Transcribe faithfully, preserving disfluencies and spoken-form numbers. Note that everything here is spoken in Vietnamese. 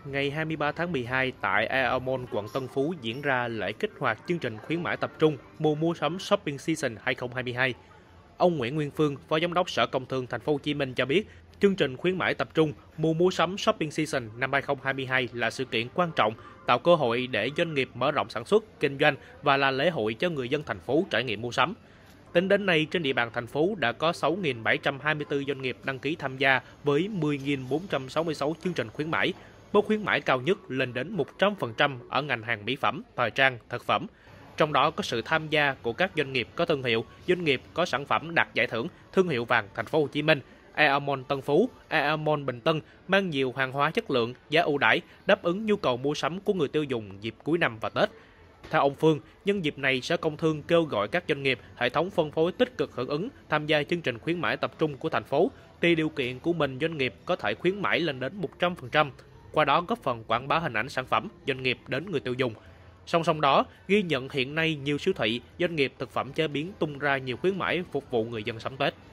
Ngày hai mươi ba tháng mười hai, tại Aeon Mall, quận Tân Phú diễn ra lễ kích hoạt chương trình khuyến mãi tập trung mùa mua sắm Shopping Season hai không hai hai. Ông Nguyễn Nguyên Phương, Phó Giám đốc Sở Công Thương Thành phố Hồ Chí Minh cho biết, chương trình khuyến mãi tập trung mùa mua sắm Shopping Season năm hai không hai hai là sự kiện quan trọng, tạo cơ hội để doanh nghiệp mở rộng sản xuất, kinh doanh và là lễ hội cho người dân thành phố trải nghiệm mua sắm. Tính đến nay, trên địa bàn thành phố đã có sáu nghìn bảy trăm hai mươi tư doanh nghiệp đăng ký tham gia với mười nghìn bốn trăm sáu mươi sáu chương trình khuyến mãi. Mức khuyến mãi cao nhất lên đến một trăm phần trăm ở ngành hàng mỹ phẩm, thời trang, thực phẩm. Trong đó có sự tham gia của các doanh nghiệp có thương hiệu, doanh nghiệp có sản phẩm đạt giải thưởng thương hiệu vàng Thành phố Hồ Chí Minh, Aeon Mall Tân Phú, Aeon Mall Bình Tân mang nhiều hàng hóa chất lượng, giá ưu đãi, đáp ứng nhu cầu mua sắm của người tiêu dùng dịp cuối năm và Tết. Theo ông Phương, nhân dịp này, Sở Công Thương kêu gọi các doanh nghiệp, hệ thống phân phối tích cực hưởng ứng tham gia chương trình khuyến mãi tập trung của thành phố. Tùy điều kiện của mình, doanh nghiệp có thể khuyến mãi lên đến một trăm phần trăm, qua đó góp phần quảng bá hình ảnh sản phẩm, doanh nghiệp đến người tiêu dùng. Song song đó, ghi nhận hiện nay nhiều siêu thị, doanh nghiệp thực phẩm chế biến tung ra nhiều khuyến mãi phục vụ người dân sắm Tết.